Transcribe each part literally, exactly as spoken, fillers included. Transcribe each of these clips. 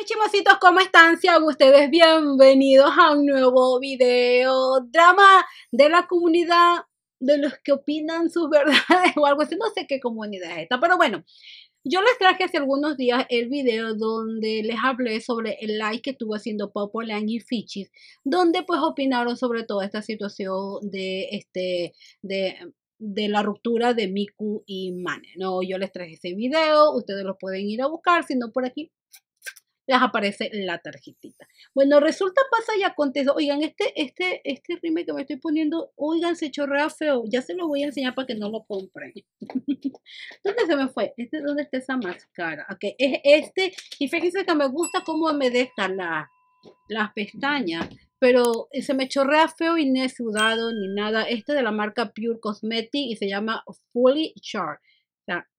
chismositos, ¿cómo están? Sean ustedes bienvenidos a un nuevo video drama de la comunidad, de los que opinan sus verdades o algo así, no sé qué comunidad es esta, pero bueno, yo les traje hace algunos días el video donde les hablé sobre el live que estuvo haciendo Pau Polan y Fichis, donde pues opinaron sobre toda esta situación de este, de de la ruptura de Miku y Mane, ¿no? Yo les traje ese video, ustedes lo pueden ir a buscar, si no por aquí les aparece la tarjetita. Bueno, resulta, pasa y acontece. Oigan, este, este, este rime que me estoy poniendo, oigan, se chorrea feo. Ya se lo voy a enseñar para que no lo compren. ¿Dónde se me fue? Este, ¿dónde está esa máscara? Ok, es este. Y fíjense que me gusta cómo me deja la, las pestañas. Pero se me chorrea feo y no es sudado ni nada. Este de la marca Pure Cosmetic y se llama Fully Charged. O sea,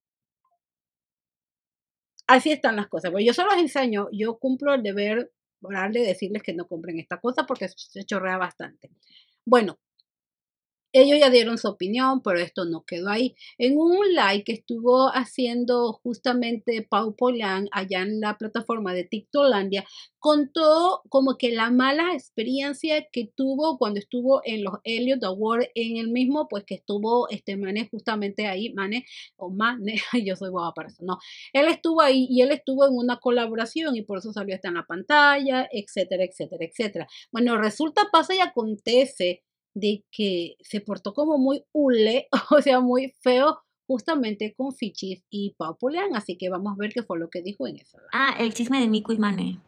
así están las cosas. Pues yo se los enseño, yo cumplo el deber moral de decirles que no compren esta cosa porque se chorrea bastante. Bueno, ellos ya dieron su opinión, pero esto no quedó ahí. En un live que estuvo haciendo justamente Pau Polan allá en la plataforma de TikToklandia, contó como que la mala experiencia que tuvo cuando estuvo en los Elliot Awards, en el mismo, pues que estuvo este Mane justamente ahí, Mane, o Mane, yo soy guapa para eso, no. Él estuvo ahí y él estuvo en una colaboración y por eso salió hasta en la pantalla, etcétera, etcétera, etcétera. Bueno, resulta, pasa y acontece de que se portó como muy hule, o sea, muy feo, justamente con Fichis y Pau Polan, así que vamos a ver qué fue lo que dijo en esa. Ah, el chisme de Miku y Mane.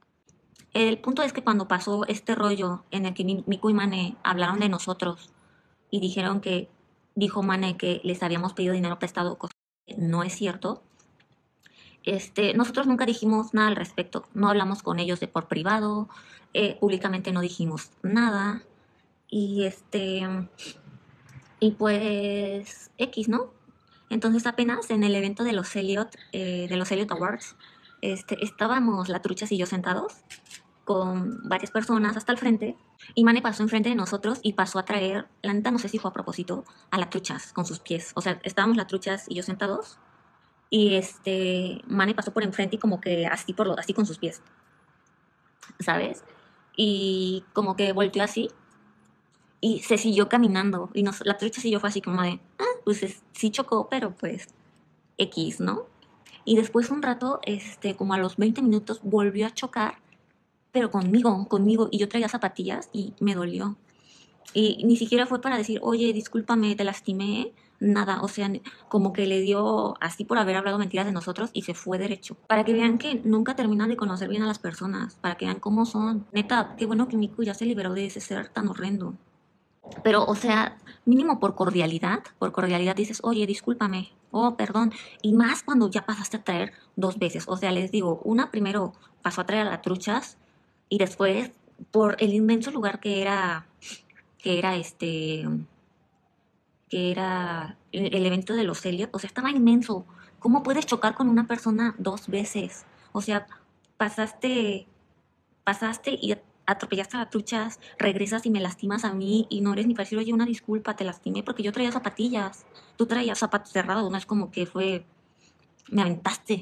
El punto es que cuando pasó este rollo en el que Miku y Mane hablaron de nosotros y dijeron que, dijo Mane que les habíamos pedido dinero prestado, cosa que no es cierto, este, nosotros nunca dijimos nada al respecto, no hablamos con ellos de por privado, eh, públicamente no dijimos nada, y este, y pues X, ¿no? Entonces apenas en el evento de los Elliot, eh, de los Elliot Awards, este, estábamos la Truchas y yo sentados con varias personas hasta el frente, y Mane pasó enfrente de nosotros y pasó a traer, la neta no sé si fue a propósito, a la Truchas con sus pies. O sea, estábamos la Truchas y yo sentados, y este, Mane pasó por enfrente y como que así, por lo, así con sus pies, ¿sabes? Y como que volteó así y se siguió caminando, y nos, la Truchas y yo fue así como de, ah, pues es, sí chocó, pero pues X, ¿no? Y después un rato, este, como a los veinte minutos, volvió a chocar, pero conmigo, conmigo, y yo traía zapatillas y me dolió. Y ni siquiera fue para decir, oye, discúlpame, te lastimé, nada, o sea, como que le dio así por haber hablado mentiras de nosotros y se fue derecho. Para que vean que nunca terminan de conocer bien a las personas, para que vean cómo son. Neta, qué bueno que Miku ya se liberó de ese ser tan horrendo. Pero, o sea, mínimo por cordialidad, por cordialidad dices, oye, discúlpame, oh, perdón. Y más cuando ya pasaste a traer dos veces. O sea, les digo, una primero pasó a traer a la Truchas y después por el inmenso lugar que era, que era este, que era el, el evento de los Elliot. O sea, estaba inmenso. ¿Cómo puedes chocar con una persona dos veces? O sea, pasaste pasaste y atropellaste a las truchas, regresas y me lastimas a mí y no eres ni para decir, oye, una disculpa, te lastimé porque yo traía zapatillas, tú traías zapatos cerrados, no es como que fue, me aventaste.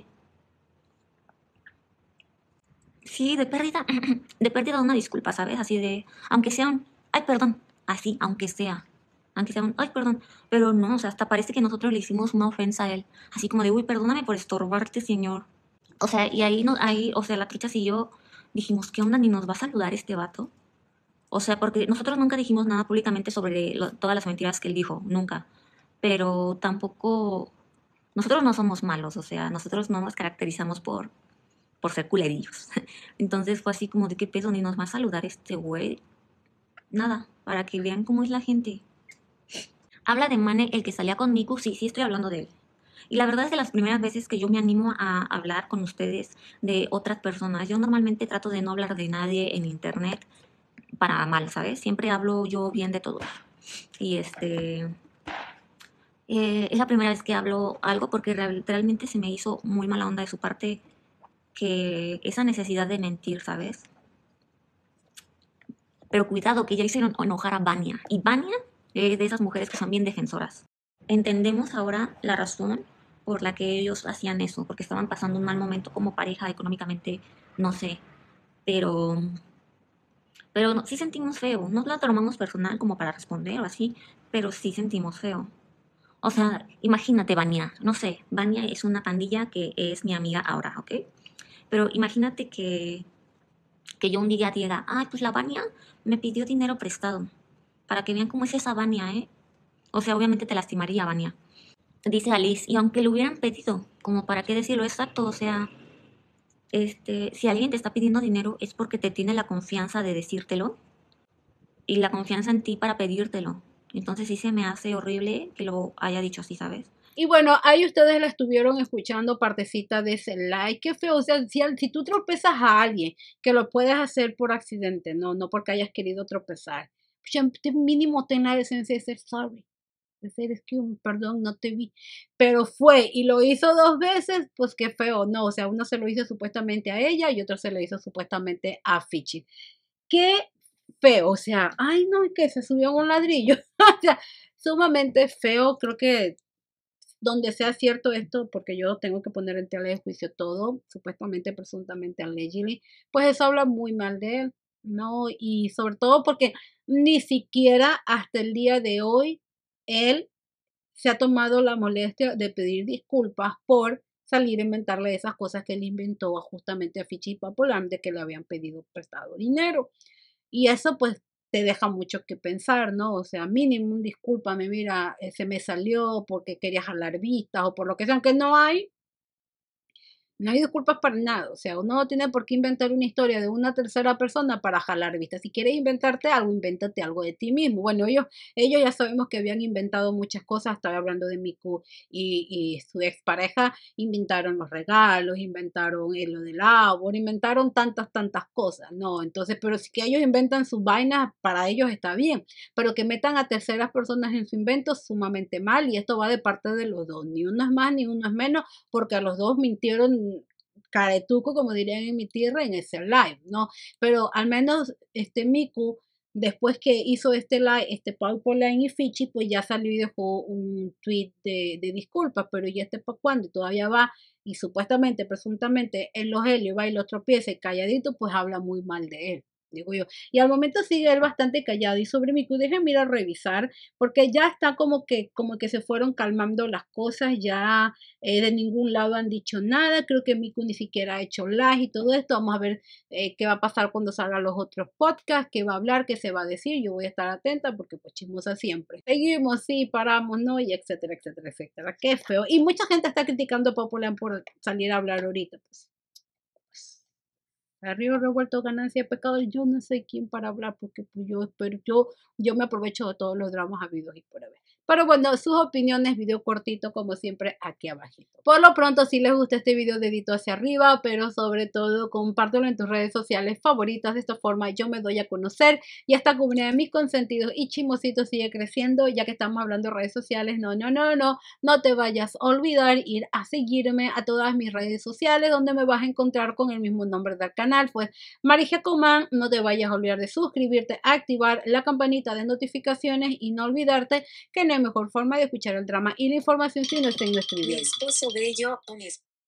Sí, de pérdida, de pérdida una disculpa, ¿sabes? Así de, aunque sea un, ay, perdón, así, aunque sea, aunque sea un, ay, perdón, pero no, o sea, hasta parece que nosotros le hicimos una ofensa a él, así como de, uy, perdóname por estorbarte, señor. O sea, y ahí, no, ahí, o sea, la trucha y yo dijimos, ¿qué onda? ¿Ni nos va a saludar este vato? O sea, porque nosotros nunca dijimos nada públicamente sobre lo, todas las mentiras que él dijo, nunca. Pero tampoco, nosotros no somos malos, o sea, nosotros no nos caracterizamos por, por ser culerillos. Entonces fue así como de qué peso, ni nos va a saludar este güey. Nada, para que vean cómo es la gente. Habla de Mane, el que salía con Miku, sí, sí estoy hablando de él. Y la verdad es de las primeras veces que yo me animo a hablar con ustedes de otras personas. Yo normalmente trato de no hablar de nadie en internet para mal, ¿sabes? Siempre hablo yo bien de todos. Y este, eh, es la primera vez que hablo algo porque real, realmente se me hizo muy mala onda de su parte que esa necesidad de mentir, ¿sabes? Pero cuidado, que ya hicieron enojar a Vania. Y Vania es de esas mujeres que son bien defensoras. Entendemos ahora la razón por la que ellos hacían eso, porque estaban pasando un mal momento como pareja, económicamente, no sé, pero, pero no- sí sentimos feo, no lo tomamos personal como para responder o así, pero sí sentimos feo. O sea, imagínate, Vania, no sé, Vania es una pandilla que es mi amiga ahora, ¿ok? Pero imagínate que, que yo un día diga, ay, pues la Vania me pidió dinero prestado, para que vean cómo es esa Vania, ¿eh? O sea, obviamente te lastimaría, Vania. Dice Alice, y aunque lo hubieran pedido, como para qué decirlo exacto, o sea, este, si alguien te está pidiendo dinero es porque te tiene la confianza de decírtelo y la confianza en ti para pedírtelo. Entonces sí se me hace horrible que lo haya dicho así, ¿sabes? Y bueno, ahí ustedes la estuvieron escuchando partecita de ese like. Qué feo. O sea, si, si tú tropezas a alguien, que lo puedes hacer por accidente, no, no porque hayas querido tropezar. Ya, mínimo ten la decencia de ser sorry. De ser, es que, perdón, no te vi. Pero fue y lo hizo dos veces, pues qué feo. No, o sea, uno se lo hizo supuestamente a ella y otro se lo hizo supuestamente a Fichi. Qué feo. O sea, ay, no, que se subió a un ladrillo. O sea, sumamente feo. Creo que donde sea cierto esto, porque yo tengo que poner en tela de juicio todo, supuestamente, presuntamente, allegedly, pues eso habla muy mal de él, ¿no? Y sobre todo porque ni siquiera hasta el día de hoy él se ha tomado la molestia de pedir disculpas por salir a inventarle esas cosas que él inventó justamente a Fichi y Papolam de que le habían pedido prestado dinero. Y eso pues te deja mucho que pensar, ¿no? O sea, mínimo, discúlpame, mira, eh, se me salió porque quería jalar vistas o por lo que sea, aunque no hay, no hay disculpas para nada. O sea, uno no tiene por qué inventar una historia de una tercera persona para jalar vistas. Si quieres inventarte algo, invéntate algo de ti mismo. Bueno, ellos, ellos ya sabemos que habían inventado muchas cosas. Estaba hablando de Miku y, y su expareja. Inventaron los regalos, inventaron eh, lo del árbol, inventaron tantas, tantas cosas. No, entonces, pero si que ellos inventan sus vainas, para ellos está bien. Pero que metan a terceras personas en su invento, sumamente mal. Y esto va de parte de los dos. Ni uno es más, ni uno es menos, porque a los dos mintieron caretuco, como dirían en mi tierra, en ese live, ¿no? Pero al menos este Miku, después que hizo este live, este Paul Line y Fichi, pues ya salió y dejó un tweet de, de disculpas, pero ya este para cuando todavía va y supuestamente, presuntamente, en los helios va y lo tropieza y calladito, pues habla muy mal de él, digo yo. Y al momento sigue él bastante callado y sobre Miku, déjenme ir a revisar, porque ya está como que, como que se fueron calmando las cosas, ya eh, de ningún lado han dicho nada, creo que Miku ni siquiera ha hecho live y todo esto, vamos a ver eh, qué va a pasar cuando salgan los otros podcasts, qué va a hablar, qué se va a decir, yo voy a estar atenta porque pues chismosa siempre. Seguimos, sí, paramos, no, y etcétera, etcétera, etcétera, qué feo. Y mucha gente está criticando a Popular por salir a hablar ahorita, pues. Arriba revuelto ganancia de pecado, yo no sé quién para hablar porque pues, yo espero, yo, yo me aprovecho de todos los dramas habidos y por haber. Pero bueno, sus opiniones, video cortito como siempre aquí abajito. Por lo pronto, si les gusta este video, dedito hacia arriba, pero sobre todo compártelo en tus redes sociales favoritas. De esta forma yo me doy a conocer y esta comunidad de mis consentidos y chismositos sigue creciendo, ya que estamos hablando de redes sociales. No, no, no, no, no te vayas a olvidar ir a seguirme a todas mis redes sociales donde me vas a encontrar con el mismo nombre del canal, pues Marigia Coman. No te vayas a olvidar de suscribirte, activar la campanita de notificaciones y no olvidarte que no hay mejor forma de escuchar el drama y la información si no está en nuestro video. Mi esposo bello, un esposo.